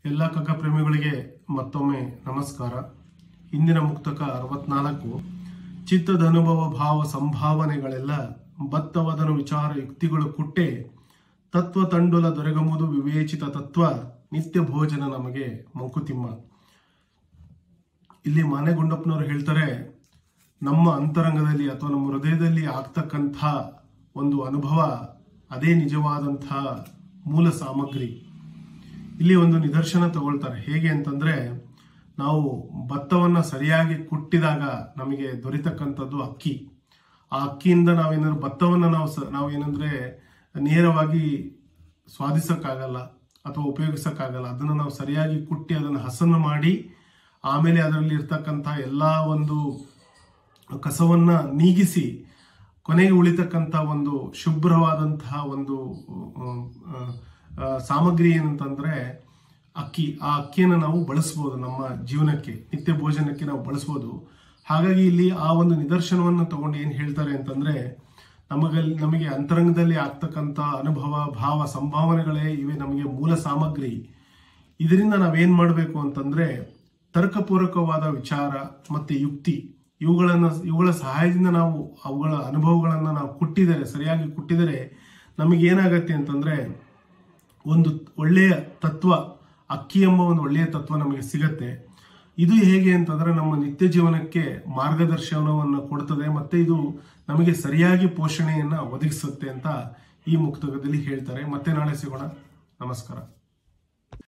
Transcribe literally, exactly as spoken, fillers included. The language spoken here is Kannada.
ಎಲ್ಲ ಕಗ್ಗ ಪ್ರೇಮಿಗಳಿಗೆ ಮತ್ತೊಮ್ಮೆ ನಮಸ್ಕಾರ. ಇಂದಿನ ಮುಕ್ತಕ ಅರವತ್ನಾಲ್ಕು. ಚಿತ್ತದ ಅನುಭವ ಭಾವ ಸಂಭಾವನೆಗಳೆಲ್ಲ ಬತ್ತವದನು ವಿಚಾರ ಯುಕ್ತಿಗಳು ಕುಟ್ಟೆ ತತ್ವ ತಂಡುಲ ದೊರೆಗಂಬುದು ವಿವೇಚಿತ ತತ್ವ ನಿತ್ಯ ಭೋಜನ ನಮಗೆ ಮಂಕುತಿಮ್ಮ. ಇಲ್ಲಿ ಮಾನೆಗುಂಡಪ್ಪನವರು ಹೇಳ್ತಾರೆ, ನಮ್ಮ ಅಂತರಂಗದಲ್ಲಿ ಅಥವಾ ನಮ್ಮ ಹೃದಯದಲ್ಲಿ ಆಗ್ತಕ್ಕಂಥ ಒಂದು ಅನುಭವ ಅದೇ ನಿಜವಾದಂಥ ಮೂಲ ಸಾಮಗ್ರಿ. ಇಲ್ಲಿ ಒಂದು ನಿದರ್ಶನ ತಗೊಳ್ತಾರೆ. ಹೇಗೆ ಅಂತಂದ್ರೆ, ನಾವು ಭತ್ತವನ್ನ ಸರಿಯಾಗಿ ಕುಟ್ಟಿದಾಗ ನಮಗೆ ದೊರೆತಕ್ಕಂಥದ್ದು ಅಕ್ಕಿ. ಆ ಅಕ್ಕಿಯಿಂದ ನಾವೇನಾದ್ರು ಭತ್ತವನ್ನ ನಾವು ನಾವು ಏನಂದ್ರೆ ನೇರವಾಗಿ ಸ್ವಾದಿಸಕ್ಕಾಗಲ್ಲ ಅಥವಾ ಉಪಯೋಗಿಸಕ್ಕಾಗಲ್ಲ. ಅದನ್ನು ನಾವು ಸರಿಯಾಗಿ ಕುಟ್ಟಿ ಅದನ್ನು ಹಸನು ಮಾಡಿ ಆಮೇಲೆ ಅದರಲ್ಲಿ ಇರ್ತಕ್ಕಂಥ ಎಲ್ಲಾ ಒಂದು ಕಸವನ್ನ ನೀಗಿಸಿ ಕೊನೆಗೆ ಉಳಿತಕ್ಕಂಥ ಒಂದು ಶುಭ್ರವಾದಂತಹ ಒಂದು ಸಾಮಗ್ರಿ ಏನಂತಂದ್ರೆ ಅಕ್ಕಿ. ಆ ಅಕ್ಕಿಯನ್ನು ನಾವು ಬಳಸ್ಬೋದು, ನಮ್ಮ ಜೀವನಕ್ಕೆ ನಿತ್ಯ ಭೋಜನಕ್ಕೆ ನಾವು ಬಳಸ್ಬೋದು. ಹಾಗಾಗಿ ಇಲ್ಲಿ ಆ ಒಂದು ನಿದರ್ಶನವನ್ನು ತಗೊಂಡು ಏನ್ ಹೇಳ್ತಾರೆ ಅಂತಂದ್ರೆ, ನಮಗಲ್ಲಿ ನಮಗೆ ಅಂತರಂಗದಲ್ಲಿ ಆಗ್ತಕ್ಕಂಥ ಅನುಭವ ಭಾವ ಸಂಭಾವನೆಗಳೇ ಇವೆ ನಮಗೆ ಮೂಲ ಸಾಮಗ್ರಿ. ಇದರಿಂದ ನಾವೇನ್ ಮಾಡಬೇಕು ಅಂತಂದ್ರೆ, ತರ್ಕಪೂರ್ವಕವಾದ ವಿಚಾರ ಮತ್ತೆ ಯುಕ್ತಿ ಇವುಗಳನ್ನ ಇವುಗಳ ಸಹಾಯದಿಂದ ನಾವು ಅವುಗಳ ಅನುಭವಗಳನ್ನ ನಾವು ಕುಟ್ಟಿದರೆ, ಸರಿಯಾಗಿ ಕುಟ್ಟಿದರೆ ನಮಗೆ ಏನಾಗತ್ತೆ ಅಂತಂದ್ರೆ ಒಂದು ಒಳ್ಳೆಯ ತತ್ವ, ಅಕ್ಕಿ ಎಂಬ ಒಂದು ಒಳ್ಳೆಯ ತತ್ವ ನಮಗೆ ಸಿಗತ್ತೆ. ಇದು ಹೇಗೆ ಅಂತಂದ್ರೆ ನಮ್ಮ ನಿತ್ಯ ಜೀವನಕ್ಕೆ ಮಾರ್ಗದರ್ಶನವನ್ನು ಕೊಡ್ತದೆ ಮತ್ತೆ ಇದು ನಮಗೆ ಸರಿಯಾಗಿ ಪೋಷಣೆಯನ್ನ ಒದಗಿಸುತ್ತೆ ಅಂತ ಈ ಮುಕ್ತಕದಲ್ಲಿ ಹೇಳ್ತಾರೆ. ಮತ್ತೆ ನಾಳೆ ಸಿಗೋಣ. ನಮಸ್ಕಾರ.